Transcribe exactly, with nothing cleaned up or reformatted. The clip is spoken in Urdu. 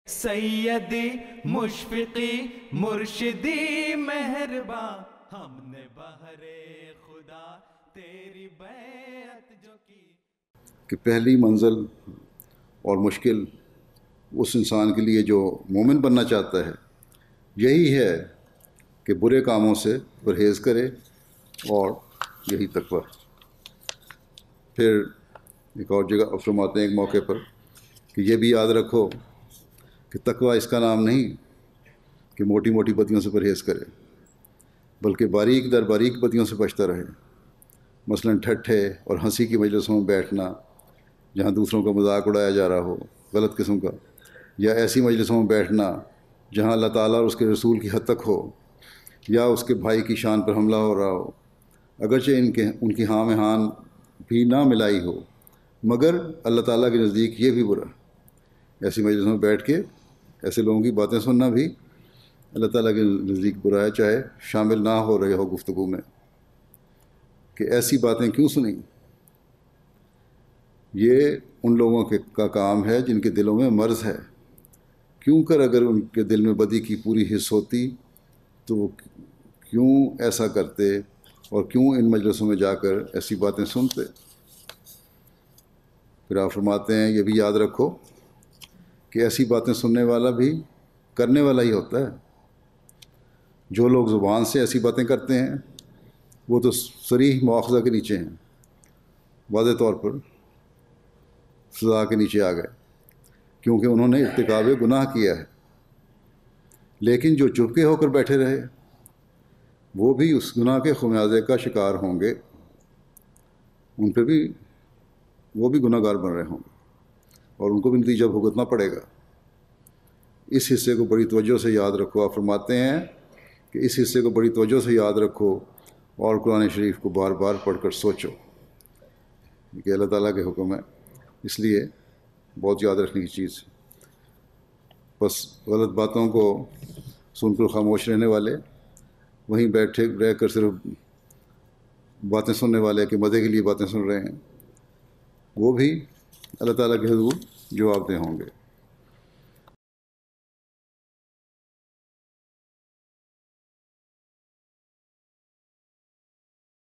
سیدی مشفقی مرشدی مہرباں، ہم نے بہر خدا تیری بیعت جو کی. کہ پہلی منزل اور مشکل اس انسان کے لیے جو مومن بننا چاہتا ہے یہی ہے کہ برے کاموں سے پرہیز کرے، اور یہی تقویٰ. پھر ایک اور جگہ فرماتے ہیں ایک موقع پر کہ یہ بھی یاد رکھو کہ تقویٰ اس کا نام نہیں کہ موٹی موٹی بدیوں سے پرہیز کرے، بلکہ باریک در باریک بدیوں سے بچتا رہے. مثلاً ٹھٹھے اور ہنسی کی مجلسوں میں بیٹھنا جہاں دوسروں کا مذاق اڑایا جا رہا ہو غلط قسم کا، یا ایسی مجلسوں میں بیٹھنا جہاں اللہ تعالیٰ اور اس کے رسول کی حد تک ہو، یا اس کے بھائی کی شان پر حملہ ہو رہا ہو، اگرچہ ان کے ان کی ہاں میں ہاں بھی نہ ملائی ہو، مگر اللہ تعالیٰ کے نزدیک یہ بھی برا. ایسی مجلسوں میں بیٹھ کے ایسے لوگوں کی باتیں سننا بھی اللہ تعالیٰ کے نزدیک برا ہے، چاہے شامل نہ ہو رہے ہو گفتگو میں. کہ ایسی باتیں کیوں سنیں؟ یہ ان لوگوں کے کا کام ہے جن کے دلوں میں مرض ہے. کیوں کر اگر ان کے دل میں بدی کی پوری حس ہوتی تو وہ کیوں ایسا کرتے اور کیوں ان مجلسوں میں جا کر ایسی باتیں سنتے؟ پھر آپ فرماتے ہیں یہ بھی یاد رکھو کہ ایسی باتیں سننے والا بھی کرنے والا ہی ہوتا ہے. جو لوگ زبان سے ایسی باتیں کرتے ہیں وہ تو صریح مواخذہ کے نیچے ہیں، واضح طور پر سزا کے نیچے آ گئے، کیونکہ انہوں نے ارتکاب گناہ کیا ہے. لیکن جو چپ کے ہو کر بیٹھے رہے وہ بھی اس گناہ کے خمیازے کا شکار ہوں گے، ان پہ بھی وہ بھی گناہ گار بن رہے ہوں گے اور ان کو بھی نتیجہ بھگتنا پڑے گا. اس حصے کو بڑی توجہ سے یاد رکھو. آپ فرماتے ہیں کہ اس حصے کو بڑی توجہ سے یاد رکھو اور قرآن شریف کو بار بار پڑھ کر سوچو. کہ اللہ تعالیٰ کے حکم ہے، اس لیے بہت یاد رکھنے کی چیز. بس غلط باتوں کو سن کر خاموش رہنے والے، وہیں بیٹھے رہ کر صرف باتیں سننے والے کہ مزے کے لیے باتیں سن رہے ہیں، وہ بھی اللہ تعالیٰ کے حضور جواب دہ ہوں گے.